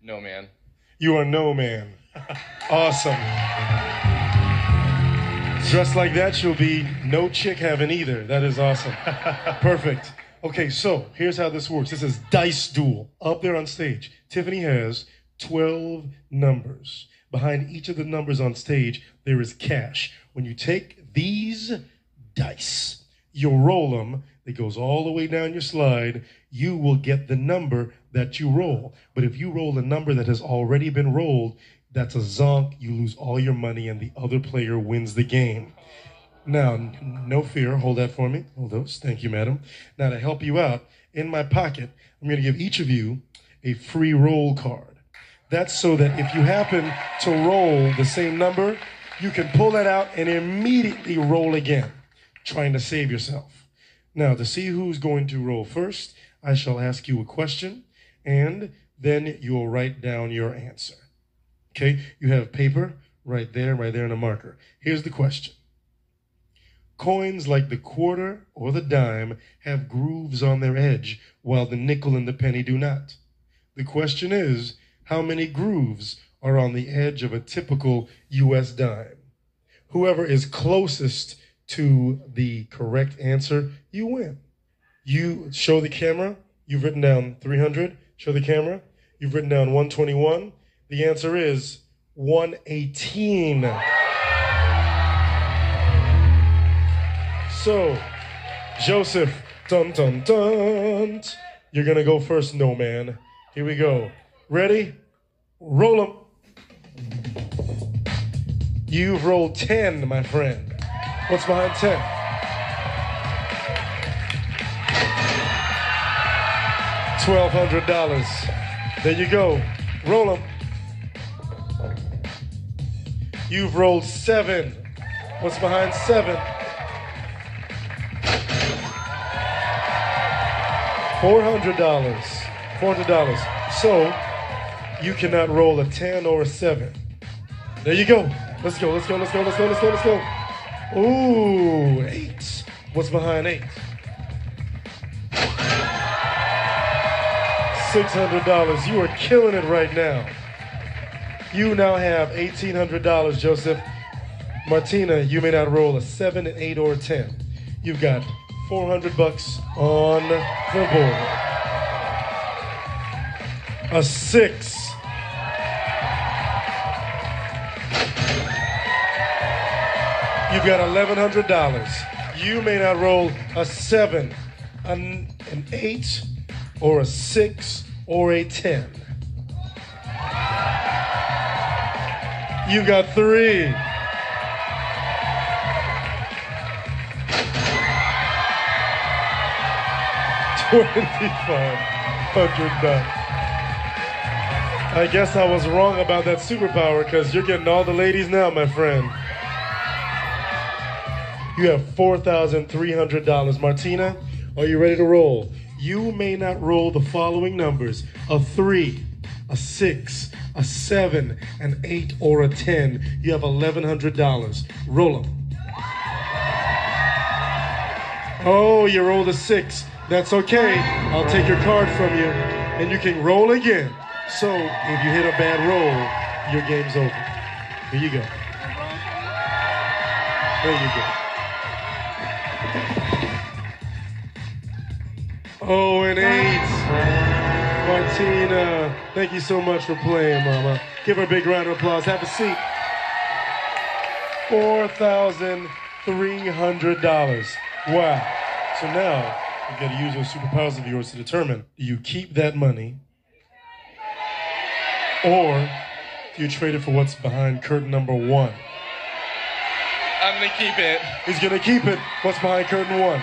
No man. You are no man. Awesome. Dressed like that, you'll be no chick having either. That is awesome. Perfect. Okay, so here's how this works. This is Dice Duel. Up there on stage, Tiffany has 12 numbers. Behind each of the numbers on stage, there is cash. When you take these dice, you'll roll them. It goes all the way down your slide. You will get the number that you roll. But if you roll a number that has already been rolled, that's a zonk. You lose all your money and the other player wins the game. Now, no fear. Hold that for me. Hold those. Thank you, madam. Now, to help you out, in my pocket, I'm going to give each of you a free roll card. That's so that if you happen to roll the same number, you can pull that out and immediately roll again, trying to save yourself. Now, to see who's going to roll first, I shall ask you a question, and then you will write down your answer. Okay? You have paper right there, and a marker. Here's the question. Coins like the quarter or the dime have grooves on their edge, while the nickel and the penny do not. The question is, how many grooves are on the edge of a typical U.S. dime? Whoever is closest to the correct answer, you win. You show the camera. You've written down 300. Show the camera. You've written down 121. The answer is 118. So, Joseph, dun dun dun. You're gonna go first, no man. Here we go. Ready? Roll 'em. You've rolled 10, my friend. What's behind 10? $1,200. There you go. Roll 'em. You've rolled 7. What's behind 7? $400. $400. So, you cannot roll a 10 or a 7. There you go. Let's go, let's go, let's go, let's go, let's go, let's go. Ooh, 8. What's behind 8? $600. You are killing it right now. You now have $1,800, Joseph. Martina, you may not roll a 7, an 8, or a 10. You've got $400 on the board. A 6. You've got $1,100. You may not roll a 7, an 8, or a 6, or a 10. You've got 3. $2,500. I guess I was wrong about that superpower because you're getting all the ladies now, my friend. You have $4,300. Martina, are you ready to roll? You may not roll the following numbers: a 3, a 6, a 7, an 8, or a 10. You have $1,100. Roll them. Oh, you rolled a 6. That's okay. I'll take your card from you, and you can roll again. So, if you hit a bad roll, your game's over. Here you go. There you go. Oh, an 8. Martina, thank you so much for playing, Mama. Give her a big round of applause. Have a seat. $4,300. Wow. So now, you've got to use those superpowers of yours to determine, do you keep that money, or do you trade it for what's behind curtain number 1? I'm gonna keep it. He's gonna keep it. What's behind curtain 1?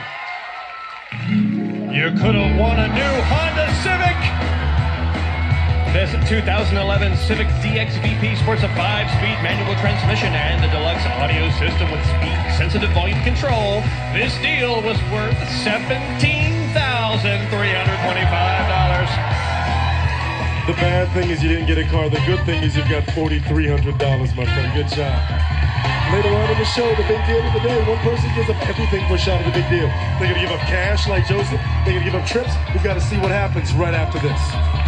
You could have won a new Honda Civic. This 2011 Civic DX-VP sports a 5-speed manual transmission and the deluxe audio system with speed-sensitive volume control. This deal was worth $17,325. The bad thing is you didn't get a car. The good thing is you've got $4,300, my friend. Good job. Later on in the show, the big deal of the day. One person gives up everything for a shot at the big deal. They're going to give up cash like Joseph. They're going to give up trips. We've got to see what happens right after this.